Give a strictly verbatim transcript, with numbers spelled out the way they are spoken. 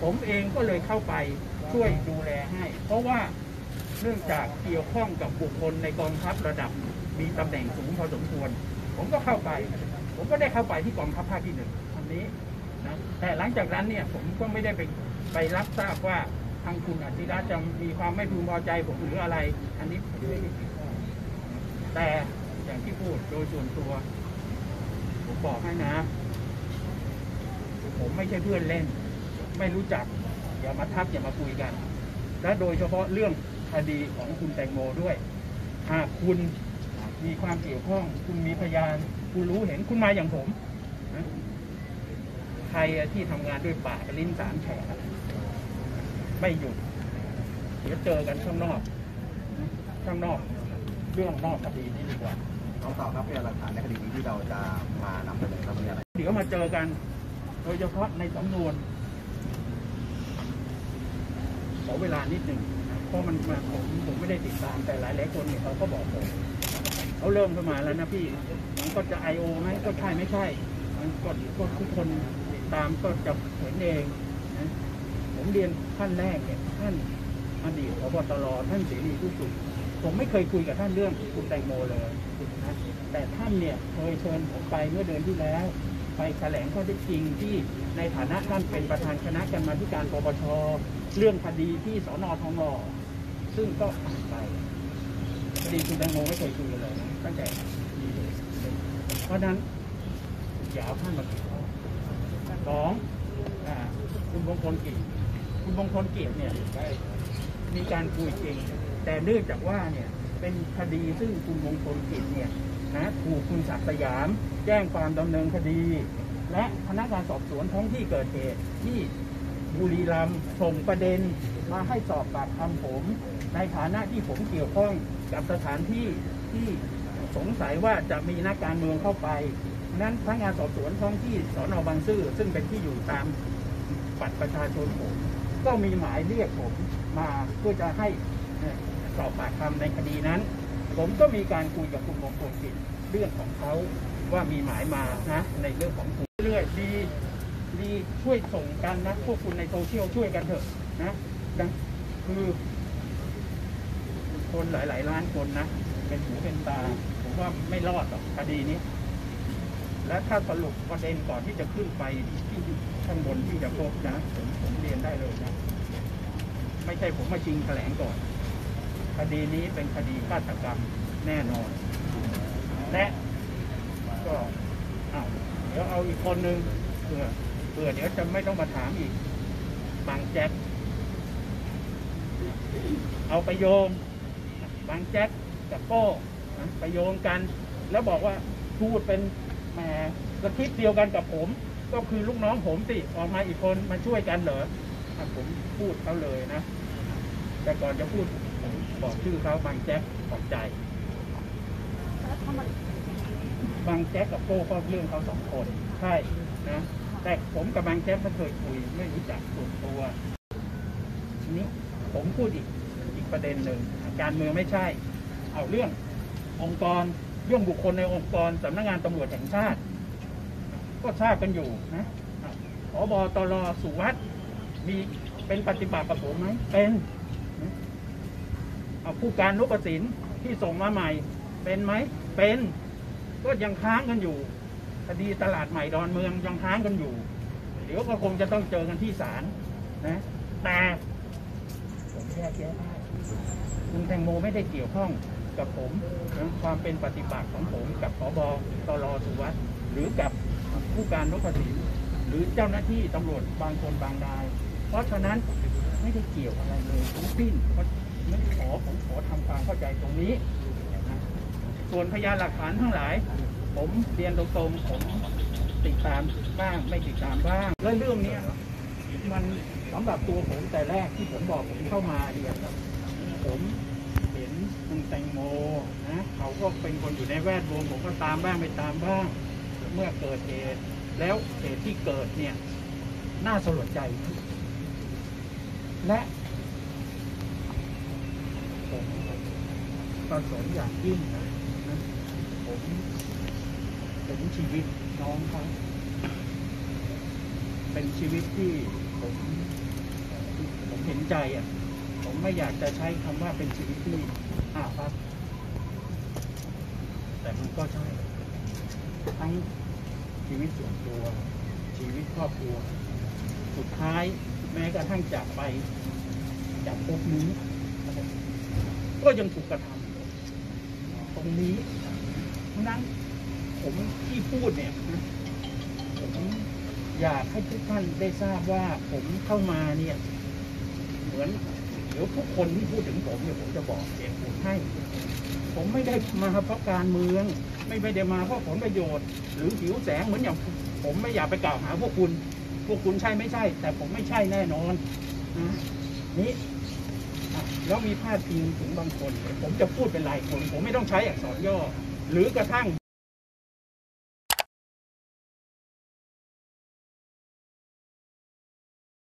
ผมเองก็เลยเข้าไปช่วยดูแลให้เพราะว่าเนื่องจากเกี่ยวข้องกับบุคคลในกองทัพระดับมีตำแหน่งสูงพอสมควรผมก็เข้าไปผมก็ได้เข้าไปที่กองทัพภาคที่หนึ่งอันนี้นะแต่หลังจากนั้นเนี่ยผมก็ไม่ได้ไปไปรับทราบว่าทางคุณอธิรัตน์จะมีความไม่พึงพอใจผมหรืออะไรอันนี้ผมไม่ได้ติดต่อแต่อย่างที่พูดโดยส่วนตัวผมบอกให้นะผมไม่ใช่เพื่อนเล่นไม่รู้จักอย่ามาทักอย่ามาคุยกันและโดยเฉพาะเรื่องคดีของคุณแตงโมด้วยหากคุณมีความเกี่ยวข้องคุณมีพยานคุณรู้เห็นคุณมาอย่างผมนะใครที่ทำงานด้วยปากลิ้นสามแฉกไม่หยุดเดี๋ยวเจอกันข้างนอกข้างนอกเรื่องนอกคดีนี้ดีกว่าน้องต่อครับพยานหลักฐานในคดีนี้ที่เราจะมานำเสนอครับมีอะไรเดี๋ยวมาเจอกันโดยเฉพาะในสำนวนขอเวลานิดหนึ่งเพราะมันมาผมผมไม่ได้ติดตามแต่หลายหลายคนเนี่ยเขาก็บอกผมเขาเริ่มเข้ามาแล้วนะพี่มันก็จะไอโอไหมก็ใช่ไม่ใช่มันก็ทุกคนติดตามก็จะเห็นเองนะผมเรียนท่านแรกเนี่ยท่านอดีตผบตรท่านเสรีพิสุทธิ์ผมไม่เคยคุยกับท่านเรื่องคุณแตงโมเลยนะแต่ท่านเนี่ยเคยเชิญผมไปเมื่อเดือนที่แล้วไปแถลงข้อเท็จจริงที่ในฐานะท่านเป็นประธานคณะกรรมาธิการปปชเรื่องคดีที่สน.ทองหล่อซึ่งก็ผ่านไปคดีคุณแตงโมไม่เคยคุยกันเลยนะตั้งแต่เพราะนั้นอย่าเอาท่านมาติดต่อสองคุณมงคลกิจคุณมงคลกิจเนี่ยมีการคุยจริงแต่เนื่องจากว่าเนี่ยเป็นคดีซึ่งคุณมงคลกิจเนี่ยนะถูกคุณศักดิ์สยามแจ้งความดำเนินคดีและพนักงานสอบสวนท้องที่เกิดเหตุที่บุรีรัมย์ส่งประเด็นมาให้สอบปากคำผมในฐานะที่ผมเกี่ยวข้องกับสถานที่ที่สงสัยว่าจะมีนักการเมืองเข้าไปนั้นพนักงานสอบสวนท้องที่สน.บางซื่อซึ่งเป็นที่อยู่ตามบัตรประชาชนผมก็มีหมายเรียกผมมาเพื่อจะให้สอบปากคำในคดีนั้นผมก็มีการคุยกับคุณมงคลกิจเรื่องของเขาว่ามีหมายมานะในเรื่องของคุณเรื่อยดีดีช่วยส่งกันนะพวกคุณในโซเชียลช่วยกันเถอะนะคือคนหลายๆล้านคนนะเป็นหูเป็นตาผมว่าไม่รอดหรอกคดีนี้และถ้าสรุปประเด็นก่อนที่จะขึ้นไปที่ข้างบนที่จะพบนะผมผมเรียนได้เลยนะไม่ใช่ผมมาชิงแถลงก่อนคดีนี้เป็นคดีฆาตกรรมแน่นอนและก็เอาเดี๋ยวเอาอีกคนนึงเผื่อเผื่อเดี๋ยวจะไม่ต้องมาถามอีกบางแจ็คเอาไปโยงบางแจ็คกับโก้ไปโยงกันแล้วบอกว่าพูดเป็นแหมสคริปต์เดียวกันกับผมก็คือลูกน้องผมสิออกมาอีกคนมาช่วยกันเหรอผมพูดเขาเลยนะแต่ก่อนจะพูดผมบอกชื่อเขาบางแจ็คขอบใจบางแจ็คกับโก้ก็เรื่องเขาสองคนใช่นะแต่ผมกับบางแจ็คไม่เคยคุยไม่รู้จักส่วนตัวทีนี้ผมพูดอีกอีกประเด็นหนึ่งการเมืองไม่ใช่เอาเรื่ององค์กรเรื่องบุคคลในองค์กรสำนักงานตำรวจแห่งชาติก็ทราบกันอยู่นะผบ.ตร.สุวัฒน์มีเป็นปฏิบัติกับผมไหมเป็นเอาผู้การนพสินที่ส่งมาใหม่เป็นไหมเป็นก็ยังค้างกันอยู่คดีตลาดใหม่ดอนเมืองยังค้างกันอยู่เดี๋ยวก็คงจะต้องเจอกันที่ศาลนะแต่ผมแยกแยะได้คุณแตงโมไม่ได้เกี่ยวข้องกับผมนะความเป็นปฏิบัติของผมกับผบ.ตร.สุวัฒน์หรือกับผู้การนพสินหรือเจ้าหน้าที่ตำรวจบางคนบางรายเพราะฉะนั้นไม่ได้เกี่ยวอะไรเลยทั้งสิ้นเพราะไม่ขอผมขอทำความเข้าใจตรงนี้นะส่วนพยานหลักฐานทั้งหลายผมเรียนตรงๆผมติดตามบ้างไม่ติดตามบ้างและเรื่องนี้มันสำหรับตัวผมแต่แรกที่ผมบอกผมเข้ามาเนี่ยผมเห็นคุณแตงโมนะเขาก็เป็นคนอยู่ในแวดวงผมก็ตามบ้างไม่ตามบ้างเมื่อเกิดเหตุแล้วเหตุที่เกิดเนี่ยน่าสลดใจและผมประสงค์อย่างยิ่งนะผมเป็นชีวิตน้องเขาเป็นชีวิตที่ผมห็นใจอ่ะผมไม่อยากจะใช้คำว่าเป็นชีวิตที่อาภัพแต่มันก็ใช่ทั้งชีวิตส่วนตัวชีวิตครอบครัวสุดท้ายแม้กระทั่งจากไปจากภพนี้ก็ยังถูกกระทำตรงนี้เพราะนั้นผมที่พูดเนี่ยผมอยากให้ทุกท่านได้ทราบว่าผมเข้ามาเนี่ยเหมือนเดี๋ยวทุกคนที่พูดถึงผมเนี่ยผมจะบอกเหตุผลให้ผมไม่ได้มาเพราะการเมืองไม่ได้มาเพราะผลประโยชน์หรือหิวแสงเหมือนอย่างผมไม่อยากไปกล่าวหาพวกคุณพวกคุณใช่ไม่ใช่แต่ผมไม่ใช่แน่นอนนะนี่แล้วมีพาดพิงถึงบางคนผมจะพูดเป็นรายคนผมไม่ต้องใช้อักษรย่อหรือกระทั่ง